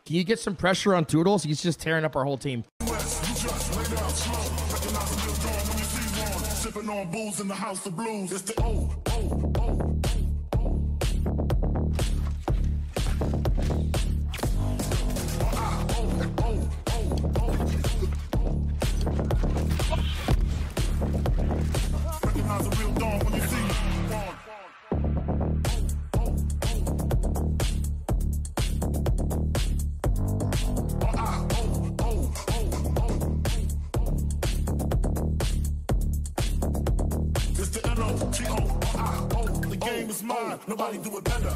Can you get some pressure on Toodles? He's just tearing up our whole team. Sipping on booze in the house of blues. It's the recognize the real dawn when you see it. It's the N-O-T-O-R-I-O. The game is mine. Nobody do it better.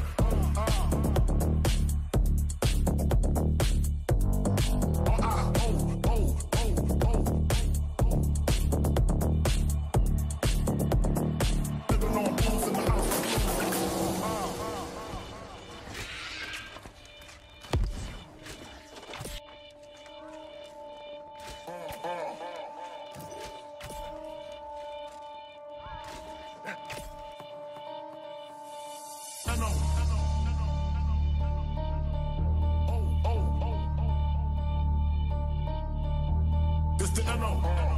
It's the N-O.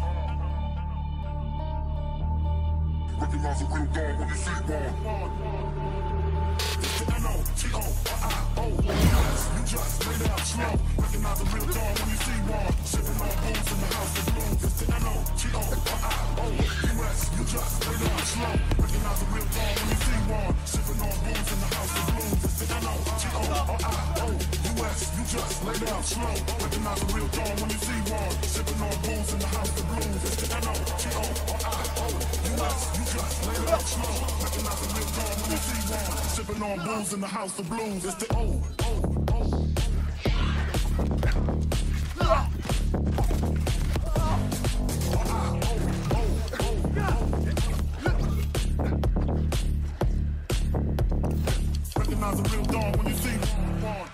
Recognize the real dog when you see one. It's the N-O-T-O-R-I-O. You just lay down slow. Recognize the real dog when you see one. Sipping on booze in the house of blues. It's the N-O-T-O-R-I-O. U.S. You just lay down slow. Recognize the real dog when you see one. Sipping on booze in the house of blues. It's the N-O-T-O-R-I-O. U.S. You just lay down slow. Recognize the real dog when you see one. Sipping on booze in the house of blues. It's the N-O-T-O-R-I-O. U.S. You just lay down slow. Recognize the real dog when you see one. Sipping on booze in the house of blues. It's the O-O-O. Recognize the real dog when you see one.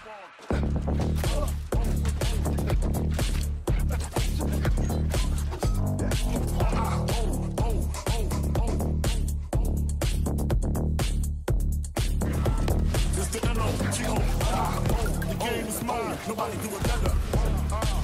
It's the N-O-T-O-R-I-O. The game is mine. Nobody do it better.